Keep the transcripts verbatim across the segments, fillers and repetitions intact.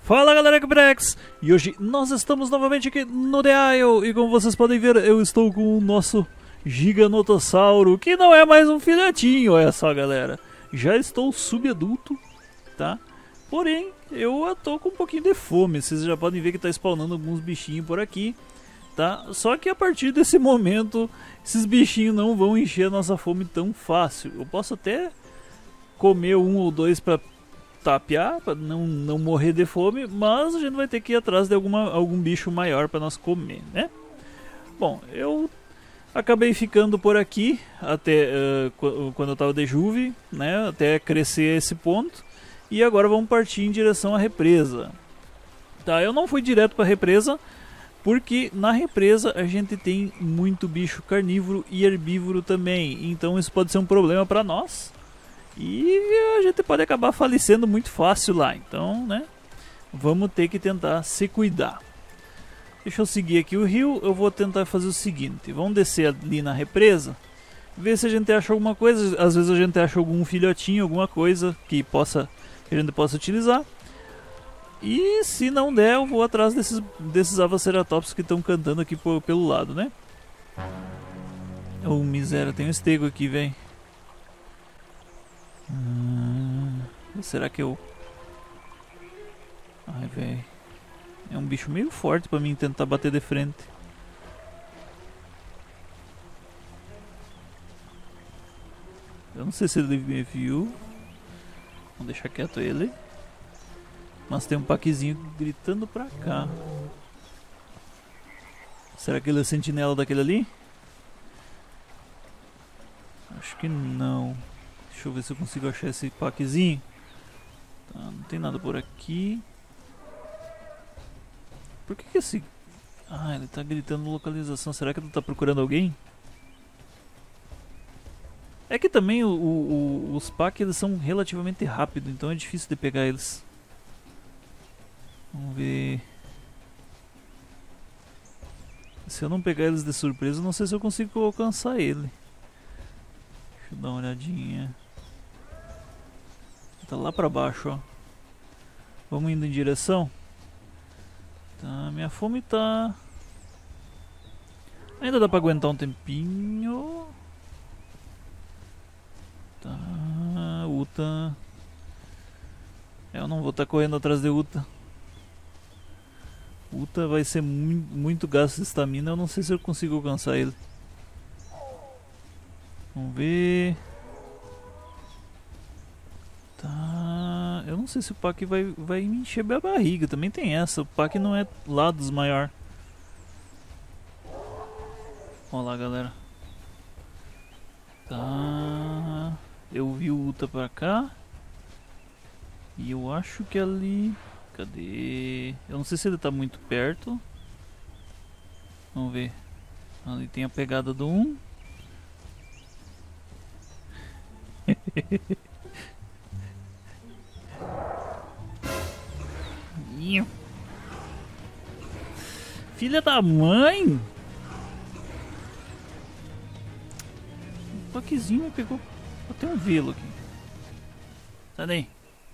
Fala galera, aqui é o Brex, e hoje nós estamos novamente aqui no The Isle, e como vocês podem ver, eu estou com o nosso Giganotossauro, que não é mais um filhotinho, olha só galera. Já estou subadulto, tá? Porém, eu estou com um pouquinho de fome, vocês já podem ver que está spawnando alguns bichinhos por aqui, tá? Só que a partir desse momento, esses bichinhos não vão encher a nossa fome tão fácil. Eu posso até comer um ou dois para tapear, para não, não morrer de fome, mas a gente vai ter que ir atrás de alguma, algum bicho maior para nós comer, né? Bom, eu acabei ficando por aqui até uh, quando eu estava de juve, né? Até crescer esse ponto, e agora vamos partir em direção à represa. Tá, eu não fui direto para a represa, porque na represa a gente tem muito bicho carnívoro e herbívoro também, então isso pode ser um problema para nós. E a gente pode acabar falecendo muito fácil lá, então, né, vamos ter que tentar se cuidar. Deixa eu seguir aqui o rio, eu vou tentar fazer o seguinte, vamos descer ali na represa, ver se a gente acha alguma coisa, às vezes a gente acha algum filhotinho, alguma coisa que, possa, que a gente possa utilizar. E se não der, eu vou atrás desses, desses Avaceratops que estão cantando aqui por, pelo lado, né. Oh, miséria, tem um estego aqui, velho. Hum, será que eu... Ai, velho. É um bicho meio forte pra mim tentar bater de frente. Eu não sei se ele me viu. Vamos deixar quieto ele. Mas tem um paquezinho gritando pra cá. Será que ele é sentinela daquele ali? Acho que não. Deixa eu ver se eu consigo achar esse paquezinho. Tá, não tem nada por aqui. Por que que esse... Ah, ele tá gritando localização. Será que ele tá procurando alguém? É que também o, o, o, os pack eles são relativamente rápidos, então é difícil de pegar eles. Vamos ver... Se eu não pegar eles de surpresa, não sei se eu consigo alcançar ele. Deixa eu dar uma olhadinha. Tá lá pra baixo, ó. Vamos indo em direção. Tá, minha fome tá... Ainda dá pra aguentar um tempinho. Tá, Uta. Eu não vou estar tá correndo atrás de Uta. Uta vai ser mu muito gasto de estamina. Eu não sei se eu consigo alcançar ele. Vamos ver... Tá, eu não sei se o pack vai, vai me encher a barriga, também tem essa, o pack não é lá dos maior. Olha lá galera. Tá, eu vi o Uta pra cá. E eu acho que ali... Cadê? Eu não sei se ele tá muito perto. Vamos ver. Ali tem a pegada do um. Filha da mãe! O paquezinho me pegou. Até um velo aqui. Sai daí.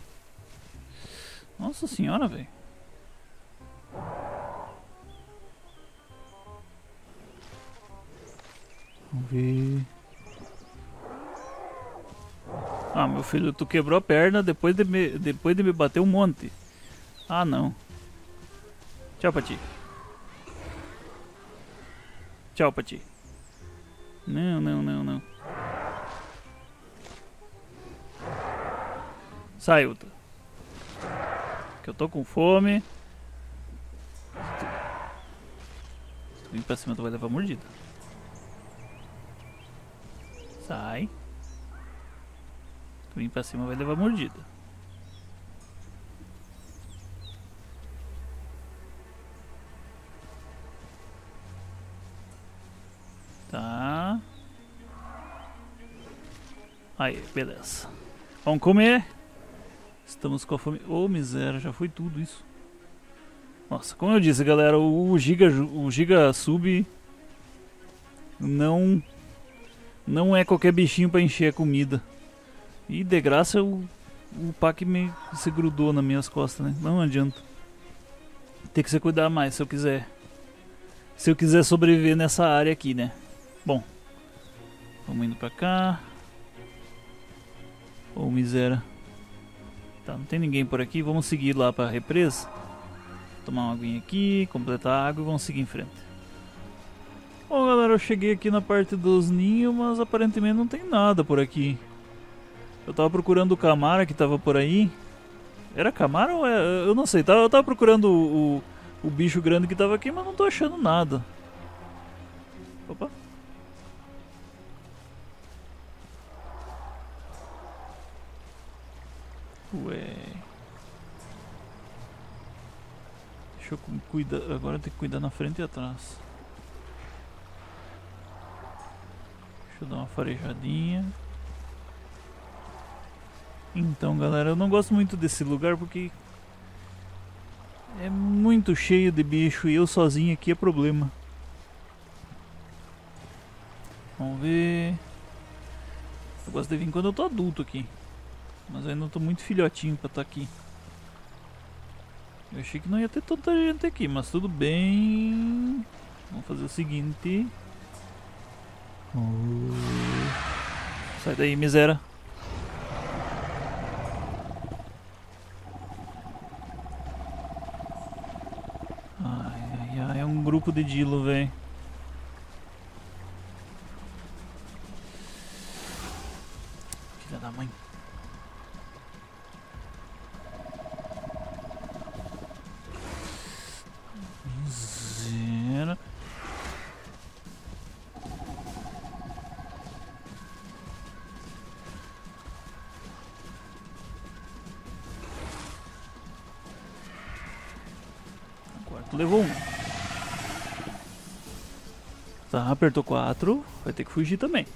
Nossa senhora, velho. Vamos ver. Ah, meu filho, tu quebrou a perna depois de me, depois de me bater um monte. Ah, não. Tchau, Pati. Tchau, Pati. Não, não, não, não. Sai, Uta. Que eu tô com fome. Se tu vir pra cima, tu vai levar mordida. Sai. Se tu vir pra cima, vai levar mordida. Tá. Aí, beleza. Vamos comer. Estamos com a fome. Ô, oh, miséria, já foi tudo isso. Nossa, como eu disse, galera, o Giga, o Giga Sub não não é qualquer bichinho pra encher a comida. E de graça o, o pack me se grudou nas minhas costas, né? Não adianta. Tem que se cuidar mais se eu quiser. Se eu quiser sobreviver nessa área aqui, né? Bom. Vamos indo pra cá. Ô, oh, miséria. Tá, não tem ninguém por aqui. Vamos seguir lá pra represa. Tomar uma aguinha aqui, completar a água e vamos seguir em frente. Bom, galera, eu cheguei aqui na parte dos ninhos, mas aparentemente não tem nada por aqui. Eu tava procurando o Camara que tava por aí. Era Camara ou é... Eu não sei, eu tava procurando o, o, o bicho grande que tava aqui, mas não tô achando nada. Opa. Ué. Deixa eu cuidar. Agora tem que cuidar na frente e atrás. Deixa eu dar uma farejadinha. Então, galera, eu não gosto muito desse lugar porque é muito cheio de bicho e eu sozinho aqui é problema. Vamos ver. Eu gosto de vir quando eu tô adulto aqui. Mas eu ainda tô muito filhotinho pra estar aqui. Eu achei que não ia ter tanta gente aqui, mas tudo bem. Vamos fazer o seguinte. Oh. Sai daí, miséria. Ai, ai, ai, é um grupo de Dilo, velho. Filha da mãe. Miséria. Levou um. Tá, apertou quatro. Vai ter que fugir também.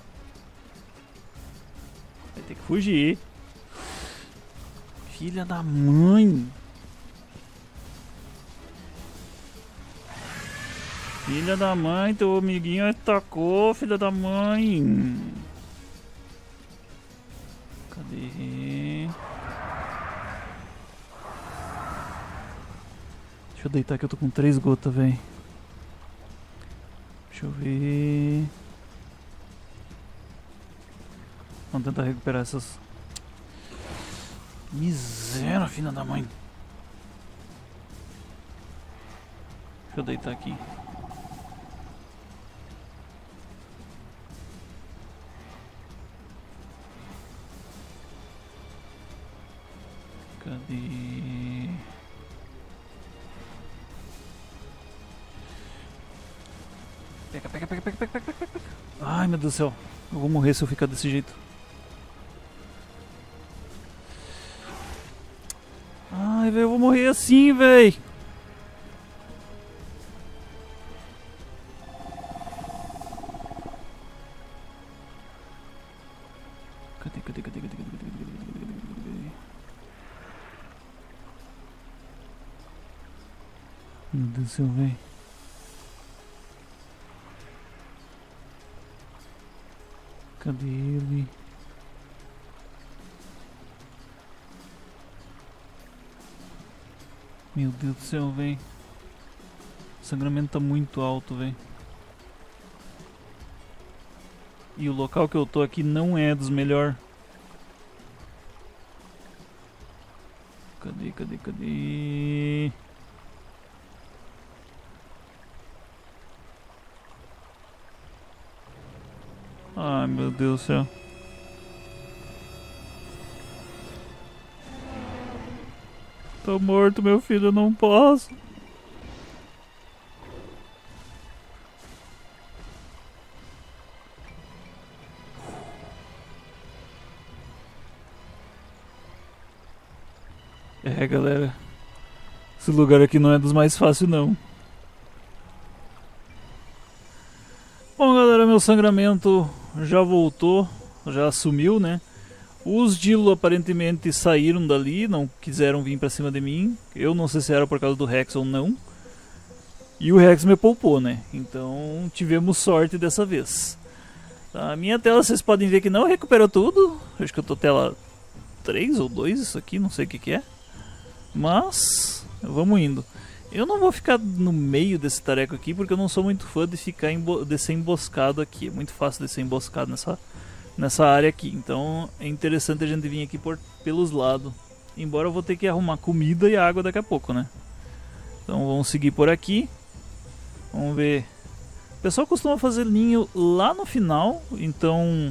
Vai ter que fugir. Filha da mãe. Filha da mãe, teu amiguinho atacou, filha da mãe. Cadê? Deixa eu deitar que eu tô com três gotas, velho. Deixa eu ver. Vamos tentar recuperar essas. Miséria, filha da mãe. Deixa eu deitar aqui. Cadê? Pega, pega, pega, pega, pega, pega, pega, pega. Ai, meu Deus do céu. Eu vou morrer se eu ficar desse jeito. Ai, velho, eu vou morrer assim, velho. Cadê, cadê, cadê, cadê, cadê, cadê, cadê, cadê, cadê? Meu Deus do céu, velho. Cadê ele? Meu Deus do céu, velho. O sangramento tá muito alto, velho. E o local que eu tô aqui não é dos melhores. Cadê, cadê, cadê? Ai, meu Deus do céu. Tô morto, meu filho, eu não posso. É, galera. Esse lugar aqui não é dos mais fáceis, não. Bom, galera, meu sangramento já voltou, já sumiu, né? Os Dilo aparentemente saíram dali, não quiseram vir pra cima de mim. Eu não sei se era por causa do Rex ou não. E o Rex me poupou, né? Então tivemos sorte dessa vez. A minha tela, vocês podem ver que não recuperou tudo. Acho que eu tô tela três ou dois, isso aqui, não sei o que que é. Mas vamos indo. Eu não vou ficar no meio desse tareco aqui, porque eu não sou muito fã de ficar embo de ser emboscado aqui. É muito fácil de ser emboscado nessa, nessa área aqui. Então é interessante a gente vir aqui por, pelos lados. Embora eu vou ter que arrumar comida e água daqui a pouco, né? Então vamos seguir por aqui. Vamos ver. O pessoal costuma fazer ninho lá no final, então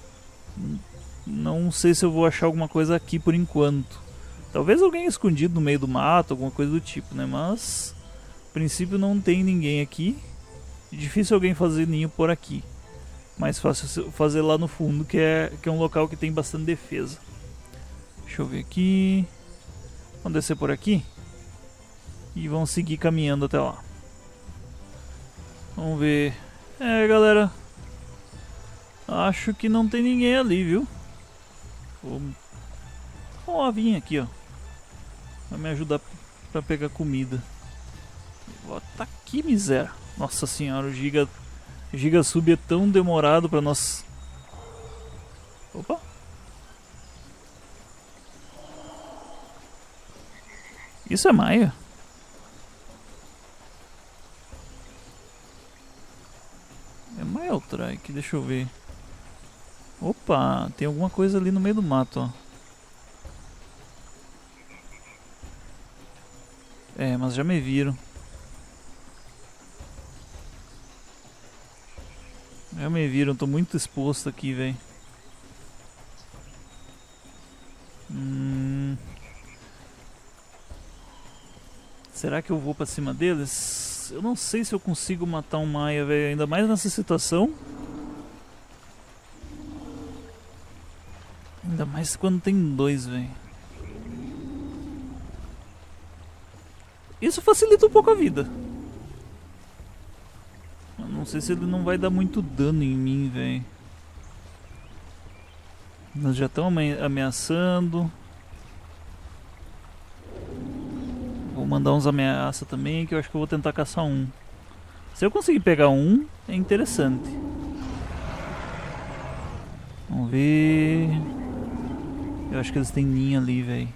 não sei se eu vou achar alguma coisa aqui por enquanto. Talvez alguém escondido no meio do mato, alguma coisa do tipo, né? Mas, a princípio não tem ninguém aqui. Difícil alguém fazer ninho por aqui. Mais fácil fazer lá no fundo, que é, que é um local que tem bastante defesa. Deixa eu ver aqui. Vamos descer por aqui. E vamos seguir caminhando até lá. Vamos ver. É, galera. Acho que não tem ninguém ali, viu? Vamos... Ó, a vinha aqui, ó. Vai me ajudar pra pegar comida. Tá que miséria. Nossa senhora, o Giga, Giga Sub é tão demorado pra nós. Opa. Isso é Maia? É Maia ou Trike? Deixa eu ver. Opa, tem alguma coisa ali no meio do mato, ó. É, mas já me viram. Já me viram, tô muito exposto aqui, velho. Hum... Será que eu vou pra cima deles? Eu não sei se eu consigo matar um Maia, velho. Ainda mais nessa situação. Ainda mais quando tem dois, velho. Isso facilita um pouco a vida. Eu não sei se ele não vai dar muito dano em mim, velho. Nós já estão ameaçando. Vou mandar uns ameaças também, que eu acho que eu vou tentar caçar um. Se eu conseguir pegar um, é interessante. Vamos ver. Eu acho que eles têm ninho ali, velho.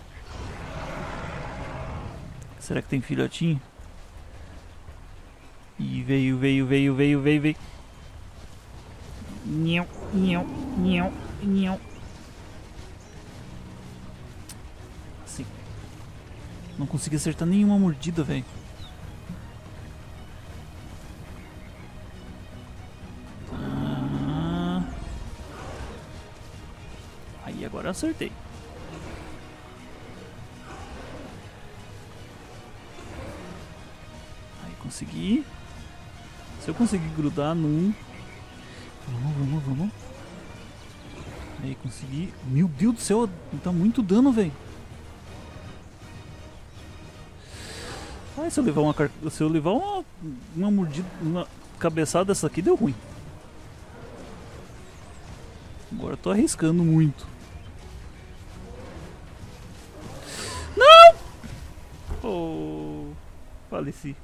Será que tem filhotinho? Ih, veio, veio, veio, veio, veio, veio. Nhão, nhão, nhão, nhão. Assim. Não consegui acertar nenhuma mordida, velho. Ah. Aí agora eu acertei. Consegui. Se eu conseguir grudar num. Vamos, vamos, vamos. Aí, consegui. Meu Deus do céu, tá muito dano, velho. Ah, se eu levar uma. Se eu levar uma. Uma mordida. Uma cabeçada dessa aqui, deu ruim. Agora eu tô arriscando muito. Não! Oh, faleci.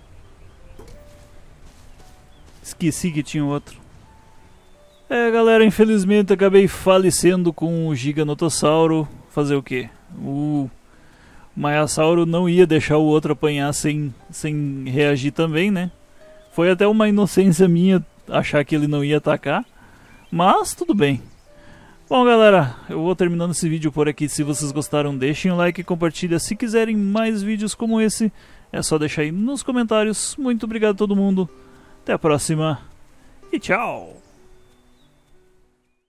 Esqueci que tinha outro. É, galera, infelizmente acabei falecendo com o Giganotossauro. Fazer o quê? O Maiasauro não ia deixar o outro apanhar sem, sem reagir também, né? Foi até uma inocência minha achar que ele não ia atacar. Mas tudo bem. Bom, galera, eu vou terminando esse vídeo por aqui. Se vocês gostaram, deixem um like e compartilhem. Se quiserem mais vídeos como esse, é só deixar aí nos comentários. Muito obrigado a todo mundo. Até a próxima e tchau!